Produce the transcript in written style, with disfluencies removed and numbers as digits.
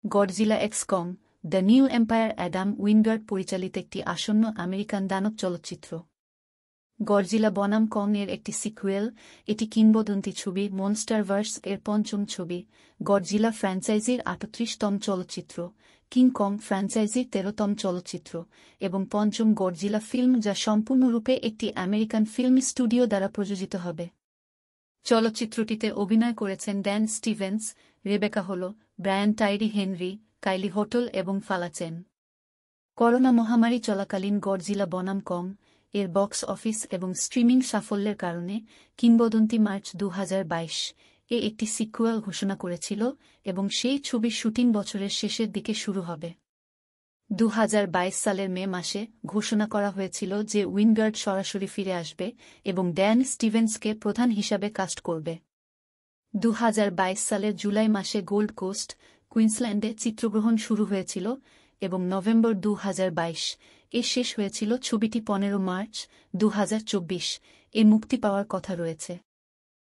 Godzilla x Kong the new empire Adam Wingard পরিচালিত একটি আসন্ন আমেরিকান দানব চলচ্চিত্র। গডজিলা বনাম কং এর একটি সিকুয়েল, এটি কিংবদন্তি ছবি মনস্টারভার্স এর পঞ্চম ছবি, গডজিলা ফ্র্যাঞ্চাইজির ৩৮তম চলচ্চিত্র, কিং কং ফ্র্যাঞ্চাইজির ১৩তম চলচ্চিত্র এবং পঞ্চম গডজিলা ফিল্ম যা সম্পূর্ণরূপে একটি আমেরিকান ফিল্ম স্টুডিও দ্বারা প্রযোজিত হবে। চলচ্চিত্রটিতে অভিনয় করেছেন Dan Stevens, Rebecca Hall, Brian Tyree Henry, Kaylee Hottle এবং ফালাচেন। করোনা মহামারী চলাকালীন গডজিলা বনাম কং এর বক্স অফিস এবং স্ট্রিমিং সাফল্যের কারণে কিংবদন্তি মার্চ ২০২২ এ একটি সিকুয়েল ঘোষণা করেছিল এবং সেই ছবির শুটিং বছরের শেষের দিকে শুরু হবে। ২০২২ সালের মে মাসে ঘোষণা করা হয়েছিল যে উইনগার্ড সরাসরি ফিরে আসবে এবং ড্যান স্টিভেন্সকে প্রধান হিসাবে কাস্ট করবে। ২০২২ সালের জুলাই মাসে গোল্ড কোস্ট, কুইন্সল্যান্ডে চিত্রগ্রহণ শুরু হয়েছিল এবং নভেম্বর ২০২২ এ শেষ হয়েছিল। ছবিটি ১৫ মার্চ ২০২৪ এ মুক্তি পাওয়ার কথা রয়েছে।